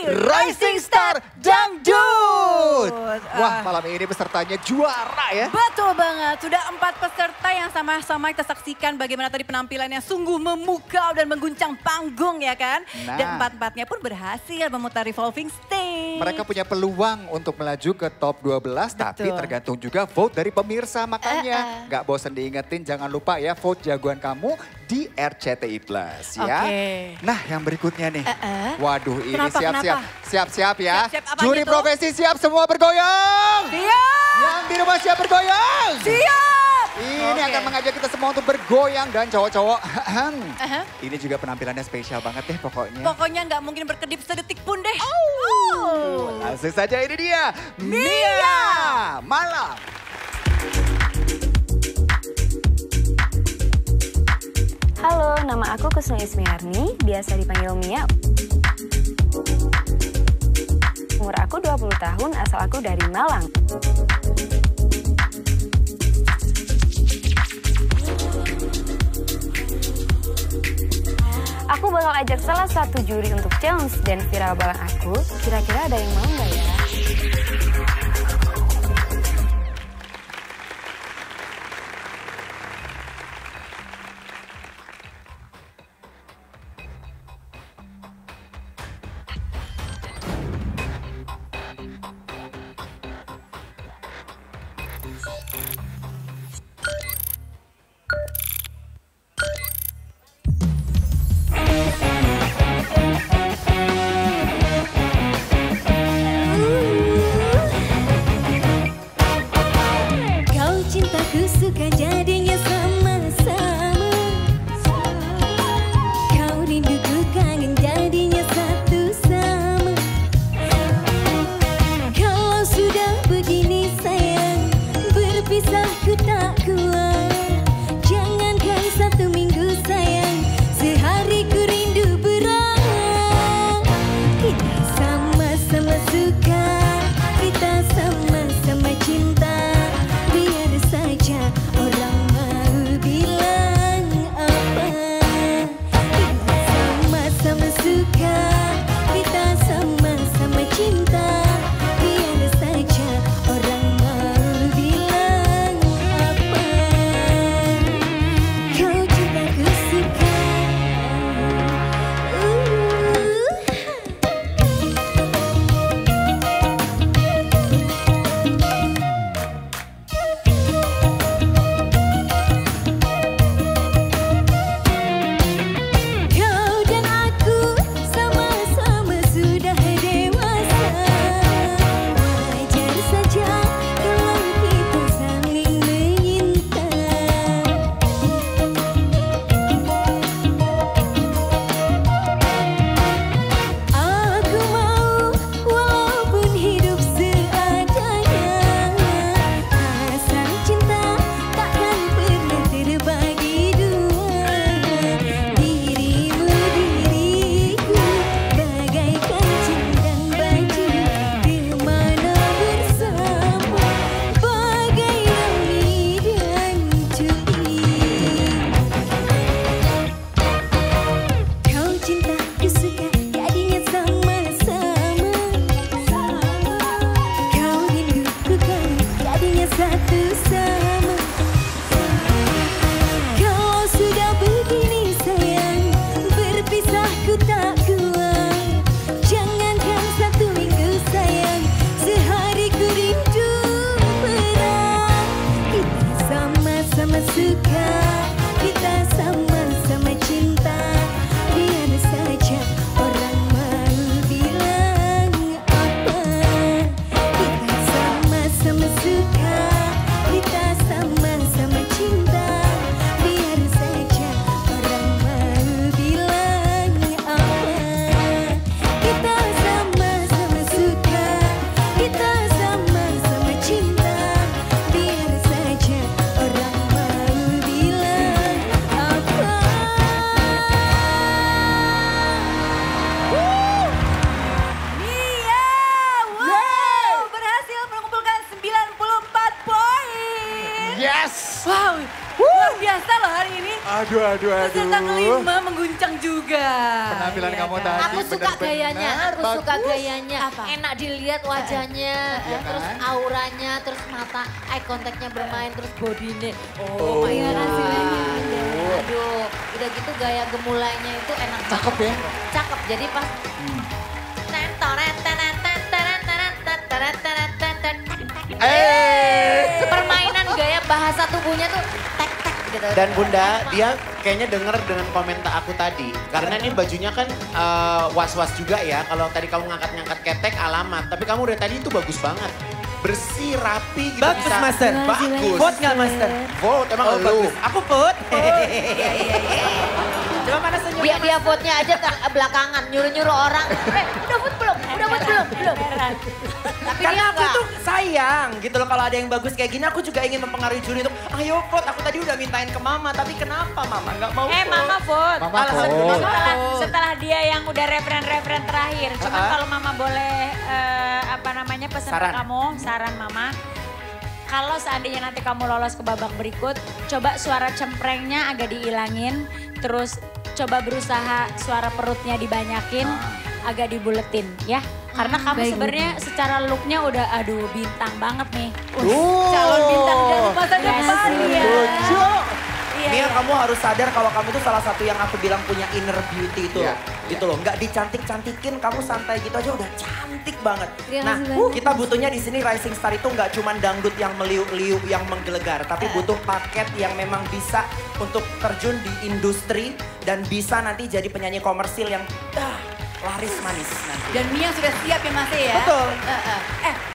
Rising Star Dangdut. Wah, malam ini pesertanya juara ya. Betul banget, sudah 4 peserta yang sama-sama kita saksikan bagaimana tadi penampilannya sungguh memukau dan mengguncang panggung ya kan. Dan 4-4-nya pun berhasil memutar revolving stage. Mereka punya peluang untuk melaju ke top 12, tapi tergantung juga vote dari pemirsa. Makanya nggak bosan diingetin, jangan lupa ya vote jagoan kamu di RCTI Plus ya. Nah yang berikutnya nih, waduh ini siap-siap ya. Juri gitu? profesi siap semua bergoyang. Siap. Yang di rumah siap bergoyang. Siap. Ini akan mengajak kita semua untuk bergoyang dan cowok-cowok. Ini juga penampilannya spesial banget deh pokoknya. Pokoknya nggak mungkin berkedip sedetik pun deh. Langsung saja ini dia, Mia Malam. Halo, nama aku Kusno Ismiarni, biasa dipanggil Mia. Umur aku 20 tahun, asal aku dari Malang. Aku bakal ajak salah satu juri untuk challenge dan viral bareng aku. Kira-kira ada yang mau nggak ya? biasa loh hari ini. Aduh. Peserta kelima mengguncang juga. Penampilan kamu tadi Aku suka gayanya, Apa? Enak dilihat wajahnya, Iya terus kan? auranya, terus mata, eye contactnya bermain, terus bodinya. Oh, my iya, God. kasih lagi. Aduh, udah gitu gaya gemulainya itu enak Cakep banget. ya? Cakep, jadi pas... Permainan gaya bahasa tubuhnya tuh tek-tek gitu. Dan Bunda, dia kayaknya denger dengan komentar aku tadi. Karena ini bajunya kan was-was juga ya. Kalau tadi kamu ngangkat-ngangkat ketek alamat. Tapi kamu dari tadi itu bagus banget. Bersih, rapi gitu. Bagus, bisa. Master. Bagus. Vote nggak, Master? Vote, emang lu. Bagus. Aku vote. Coba mana senyum? Dia vote-nya aja belakangan, nyuruh-nyuruh orang. Udah vote belum? Udah vote belum? Belum. Tapi Karena dia aku enggak. tuh sayang gitu loh kalau ada yang bagus kayak gini. Aku juga ingin mempengaruhi juri untuk ayo vote. Aku tadi udah mintain ke Mama, tapi kenapa Mama nggak mau vote? Mama vote. Mama Alhamdulillah. vote. Setelah dia yang udah referen terakhir. Cuman kalau Mama boleh pesan Saran. ke kamu, saran Mama. Kalau seandainya nanti kamu lolos ke babak berikut, coba suara cemprengnya agak diilangin, terus coba berusaha suara perutnya dibanyakin, agak dibuletin ya. Karena kamu sebenarnya secara looknya udah aduh bintang banget nih. Calon bintang dan masa depan ya. Mia, kamu harus sadar kalau kamu tuh salah satu yang aku bilang punya inner beauty itu Iya, loh. Gitu loh, nggak dicantik-cantikin, kamu santai gitu aja udah cantik banget. Terima Nah, kasih banyak. kita butuhnya di sini Rising Star itu nggak cuma dangdut yang meliuk-liuk, yang menggelegar. Tapi butuh paket yang memang bisa untuk terjun di industri dan bisa nanti jadi penyanyi komersil yang laris manis nanti. Dan Mia sudah siap ya Mas ya? Betul.